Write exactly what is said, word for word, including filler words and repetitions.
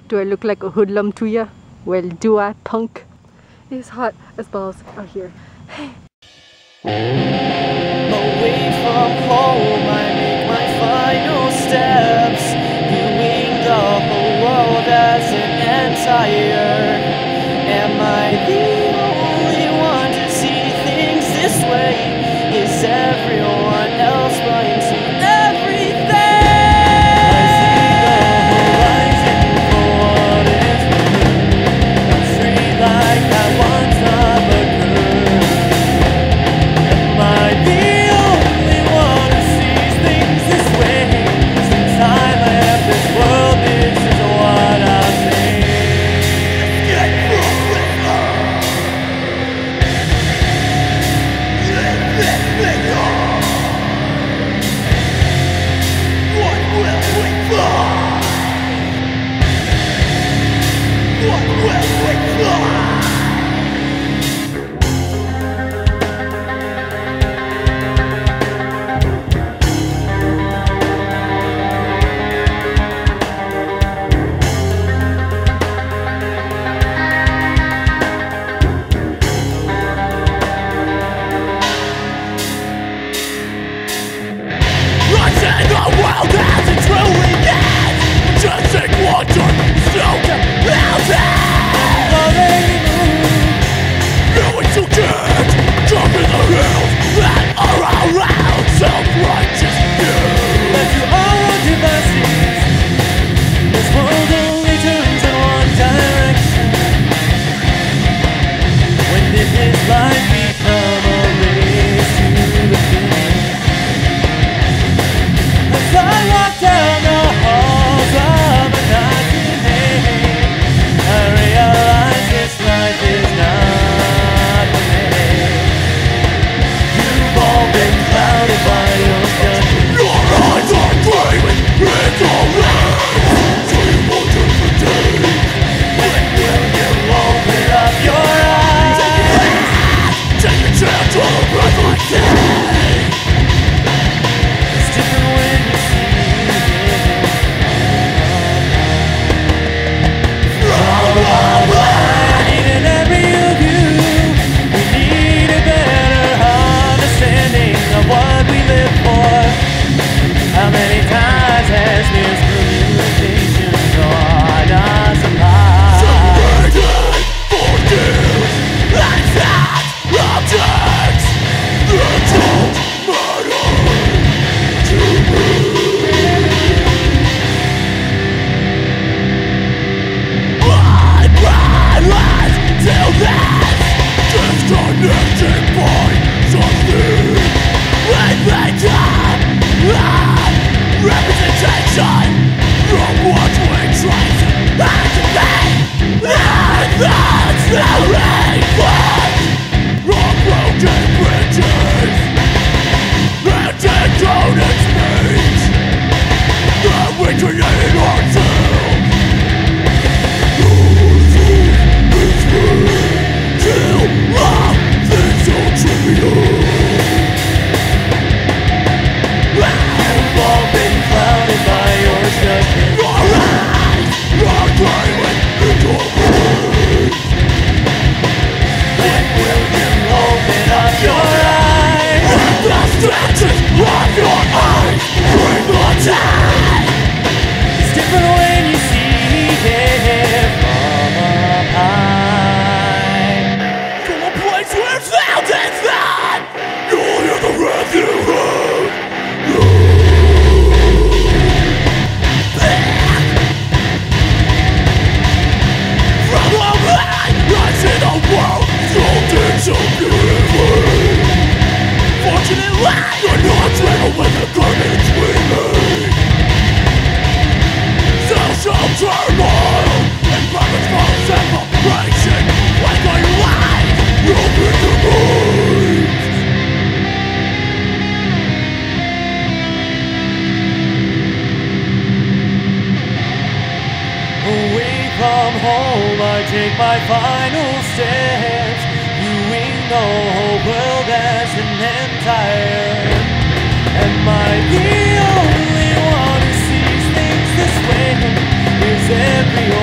Do I look like a hoodlum to ya? Well, do I, punk? It's hot as balls out here. Away from home, I make my final steps, viewing the whole world as an entire. Am I the only one to see things this way? Is everyone else blind to everything? I see the horizon for what it's worth. I'm free like I once never could. Am I the only one who sees things this way? Since I left this world, this is what I say. What will we find? What will we find? Just take one turn, still get melted. Knowing you can't jump in the hills that are around self-righteous you. Left to our own devices, this world only turns in one direction. When did this life become a race to the finish? As I walk down the halls of a night in May, I realize this life is not for me. You've all been clouded by your judgment. Your eyes are gray with red already, so you won't turn for days. When will you open up your eyes? Take a chance on a breath like that. It's different when you see what we live for. How many times has miscommunications on our supply? Separated, forgive, and that objects that don't matter to me. Blind, blind, till this disconnected by something. When they come, ah, representation from what we try to activate, and that's the reflex of broken bridges and decoded speech that we created ourselves. This is till love is so trivial. We've all been clouded by your judgment. Your eyes are glowing in your brain. When will you open up your eyes? When the stretches of your eyes bring the tide. It's different when you see it from up high. From a place where sound is not, you'll hear the wrath you heard. So beautifully. Fortunately, you're not trying with the garbage we made. Social turmoil and purposeful separation. Like my life, you'll be the mind. Away from home, I take my final steps, viewing the whole world as an entire. Am I the only one who sees things this way? Is everyone